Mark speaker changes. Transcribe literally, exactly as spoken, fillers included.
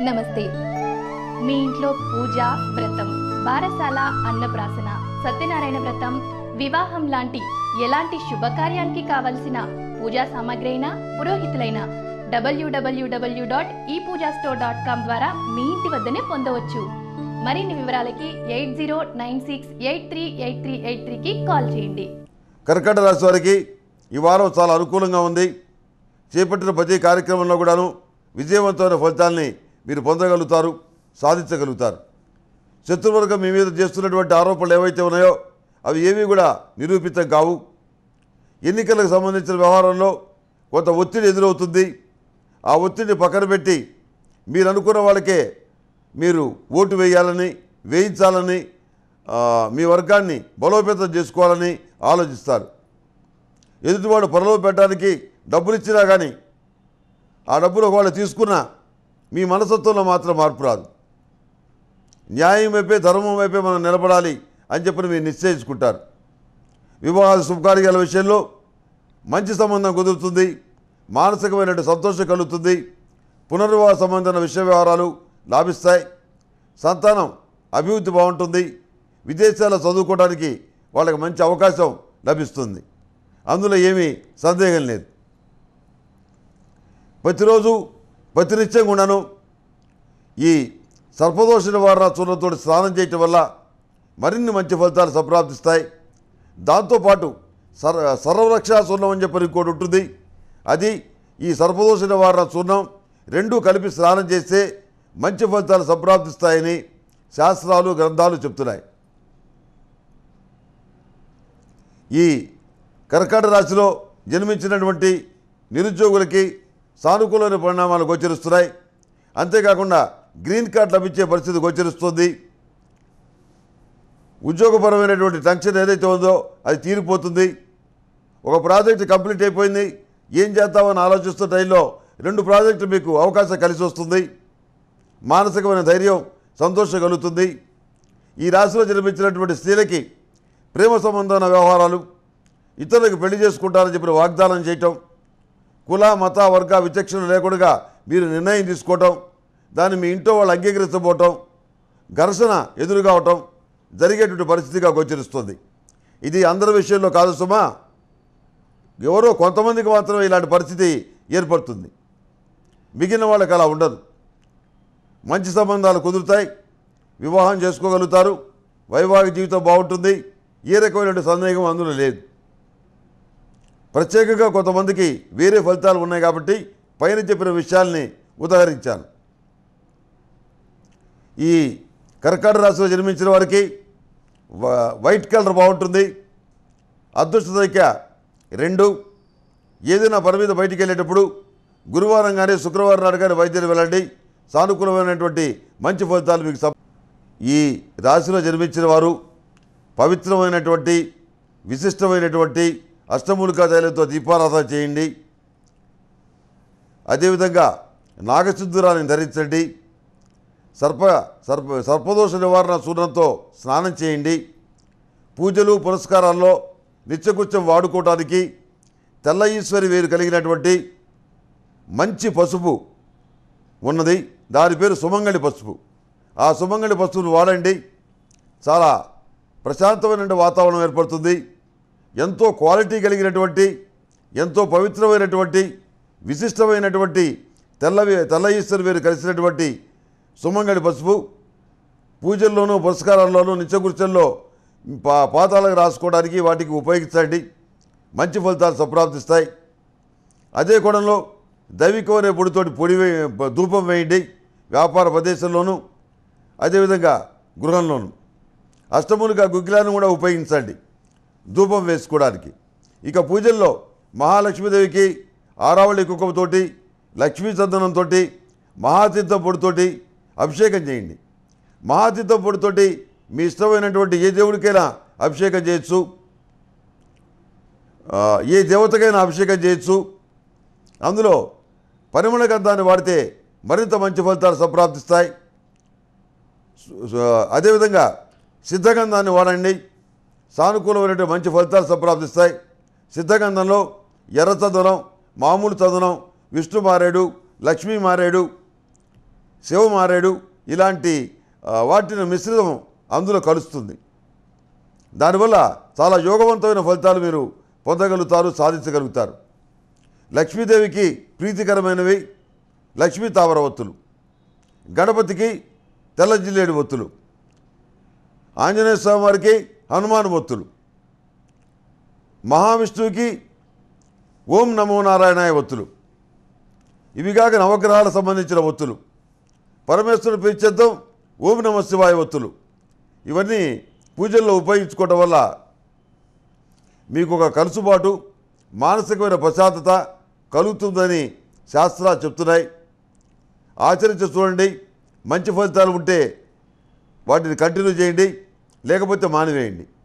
Speaker 1: నమస్తే. మీ ఇంట్లో పూజ, వ్రతం, బారసాల, అన్నప్రాసన, సత్యనారాయణ వ్రతం, వివాహం లాంటి ఎలాంటి శుభకార్యానికి కావలసిన పూజా సామాగ్రి అయినా పురోహితులైన డబ్ల్యూడబ్ల్యూడబ్ల్యూ డాట్ ఈ పూజా స్టోర్ డాట్ కామ్ ద్వారా మీ ఇంటి వద్దనే పొందవచ్చు. మరిన్ని వివరాలకి eight zero nine six eight three eight three eight త్రీకి కాల్ చేయండి.
Speaker 2: కర్కాటక రాశి వారికి ఈ వారం చాలా అనుకూలంగా ఉంది. చేపట్టిన ప్రతి కార్యక్రమంలో కూడాను విజయవంతమైన ఫలితాలని మీరు పొందగలుగుతారు, సాధించగలుగుతారు. శత్రువర్గం మీ మీద చేస్తున్నటువంటి ఆరోపణలు ఏవైతే ఉన్నాయో అవి ఏమీ కూడా నిరూపితం కావు. ఎన్నికలకు సంబంధించిన వ్యవహారంలో కొంత ఒత్తిడి ఎదురవుతుంది. ఆ ఒత్తిడిని పక్కన పెట్టి మీరు అనుకున్న వాళ్ళకే మీరు ఓటు వేయాలని, వేయించాలని, మీ వర్గాన్ని బలోపేతం చేసుకోవాలని ఆలోచిస్తారు. ఎదుటివాడు పొరలో పెట్టడానికి డబ్బులు ఇచ్చినా కానీ ఆ డబ్బులు ఒకవేళ తీసుకున్నా మీ మనస్తత్వంలో మాత్రం మార్పు రాదు. న్యాయం వైపే, ధర్మం వైపే మనం నిలబడాలి అని చెప్పి మీరు నిశ్చయించుకుంటారు. వివాహాల శుభకార్యాల విషయంలో మంచి సంబంధం కుదురుతుంది. మానసికమైనటువంటి సంతోషం కలుగుతుంది. పునర్వివాహ సంబంధమైన విషయ వ్యవహారాలు లాభిస్తాయి. సంతానం అభివృద్ధి బాగుంటుంది. విదేశాల్లో చదువుకోవడానికి వాళ్ళకి మంచి అవకాశం లభిస్తుంది. అందులో ఏమీ సందేహం లేదు. ప్రతిరోజు ప్రతినిత్యం కూడాను ఈ సర్పదోష నివారణ చూర్ణంతో స్నానం చేయటం వల్ల మరిన్ని మంచి ఫలితాలు సంప్రాప్తిస్తాయి. దాంతోపాటు సర్ సర్వరక్షా చూర్ణం అని చెప్పి ఇంకోటి ఉంటుంది. అది ఈ సర్పదోష నివారణ చూర్ణం రెండూ కలిపి స్నానం చేస్తే మంచి ఫలితాలు సంప్రాప్తిస్తాయని శాస్త్రాలు, గ్రంథాలు చెప్తున్నాయి. ఈ కర్కాటక రాశిలో జన్మించినటువంటి నిరుద్యోగులకి సానుకూలమైన పరిణామాలు గోచరిస్తున్నాయి. అంతేకాకుండా గ్రీన్ కార్డ్ లభించే పరిస్థితి గోచరిస్తుంది. ఉద్యోగపరమైనటువంటి టెన్షన్ ఏదైతే ఉందో అది తీరిపోతుంది. ఒక ప్రాజెక్టు కంప్లీట్ అయిపోయింది, ఏం చేద్దామని ఆలోచిస్తున్న టైంలో రెండు ప్రాజెక్టులు మీకు అవకాశం కలిసి వస్తుంది. మానసికమైన ధైర్యం, సంతోషం కలుగుతుంది. ఈ రాశిలో జన్మించినటువంటి స్త్రీలకి ప్రేమ సంబంధమైన వ్యవహారాలు, ఇతరులకు పెళ్లి చేసుకుంటారని చెప్పిన వాగ్దానం చేయటం, కుల, మత, వర్గ విచక్షణ లేకుండా మీరు నిర్ణయం తీసుకోవటం, దాన్ని మీ ఇంట్లో వాళ్ళు అంగీకరించబోవటం, ఘర్షణ ఎదురుగావటం జరిగేటువంటి పరిస్థితిగా గోచరిస్తుంది. ఇది అందరి విషయంలో కాదు సుమా, ఎవరో కొంతమందికి మాత్రమే ఇలాంటి పరిస్థితి ఏర్పడుతుంది. మిగిలిన వాళ్ళకి అలా ఉండదు. మంచి సంబంధాలు కుదురుతాయి. వివాహం చేసుకోగలుగుతారు. వైవాహిక జీవితం బాగుంటుంది. ఏ రకమైనటువంటి సందేహం అందులో లేదు. ప్రత్యేకంగా కొంతమందికి వేరే ఫలితాలు ఉన్నాయి కాబట్టి పైన చెప్పిన విషయాల్ని ఉదహరించాను. ఈ కర్కాటక రాశిలో జన్మించిన వారికి వైట్ కలర్ బాగుంటుంది. అదృష్ట సంఖ్య రెండు. ఏదైనా పని మీద బయటికి వెళ్ళేటప్పుడు గురువారం కానీ శుక్రవారం నాడు కానీ వైద్యులు వెళ్ళండి. సానుకూలమైనటువంటి మంచి ఫలితాలు మీకు. ఈ రాశిలో జన్మించిన వారు పవిత్రమైనటువంటి, విశిష్టమైనటువంటి అష్టమూలికా తైలంతో దీపారాధన చేయండి. అదేవిధంగా నాగసింధూరాన్ని ధరించండి. సర్ప సర్ప సర్పదోష నివారణ చూర్ణంతో స్నానం చేయండి. పూజలు పురస్కారాల్లో నిత్యకృత్యం వాడుకోవడానికి తెల్ల ఈశ్వరి వేరు కలిగినటువంటి మంచి పసుపు ఉన్నది. దాని పేరు సుమంగళి పసుపు. ఆ సుమంగళి పసుపును వాడండి. చాలా ప్రశాంతమైన వాతావరణం ఏర్పడుతుంది. ఎంతో క్వాలిటీ కలిగినటువంటి, ఎంతో పవిత్రమైనటువంటి, విశిష్టమైనటువంటి తెల్లవి తెల్ల ఈశ్వరి వేరు కలిసినటువంటి సుమంగళి పసుపు పూజల్లోనూ పురస్కారాల్లోనూ నిత్యకృత్యంలో పా పాతాలకు రాసుకోవడానికి వాటికి ఉపయోగించండి. మంచి ఫలితాలు సంప్రాప్తిస్తాయి. అదే కోణంలో దైవికమైన పొడితోటి పొడి వే ధూపం వేయండి. వ్యాపార ప్రదేశంలోనూ అదేవిధంగా గృహంలోనూ అష్టమూలిక గుగ్గిలాన్ని కూడా ఉపయోగించండి ధూపం వేసుకోవడానికి. ఇక పూజల్లో మహాలక్ష్మీదేవికి ఆరావళి కుంకుమతోటి, లక్ష్మీ చందనంతో, మహాతీర్థం పొడితోటి అభిషేకం చేయండి. మహాతీర్థం పొడితోటి మీ ఇష్టమైనటువంటి ఏ దేవుడికైనా అభిషేకం చేయొచ్చు, ఏ దేవతకైనా అభిషేకం చేయొచ్చు. అందులో పరిమళ గంధాన్ని వాడితే మరింత మంచి ఫలితాలు సంప్రాప్తిస్తాయి. అదేవిధంగా సిద్ధగంధాన్ని వాడండి. సానుకూలమైనటువంటి మంచి ఫలితాలు సంప్రాప్తిస్తాయి. సిద్ధగంధంలో ఎర్ర చందనం, మామూలు చందనం, విష్ణు మారేడు, లక్ష్మీ మారేడు, శివమారేడు ఇలాంటి ఆ, వాటిని మిశ్రితం అందులో కలుస్తుంది. దానివల్ల చాలా యోగవంతమైన ఫలితాలు మీరు పొందగలుగుతారు, సాధించగలుగుతారు. లక్ష్మీదేవికి ప్రీతికరమైనవి లక్ష్మీ తామర ఒత్తులు, గణపతికి తెల్ల జిల్లేడు ఒత్తులు, ఆంజనేయ స్వామి వారికి హనుమాన్ ఒత్తులు, మహావిష్ణువుకి ఓం నమో నారాయణాయ ఒత్తులు, ఇవి కాక నవగ్రహాలకు సంబంధించిన ఒత్తులు, పరమేశ్వరుని ప్రీత్యర్థం ఓం నమ శివాయ ఒత్తులు, ఇవన్నీ పూజల్లో ఉపయోగించుకోవటం వల్ల మీకు ఒక కలుసుబాటు, మానసికమైన ప్రశాంతత కలుగుతుందని శాస్త్రాలు చెప్తున్నాయి. ఆచరించి చూడండి. మంచి ఫలితాలు ఉంటే వాటిని కంటిన్యూ చేయండి, లేకపోతే మానివేయండి.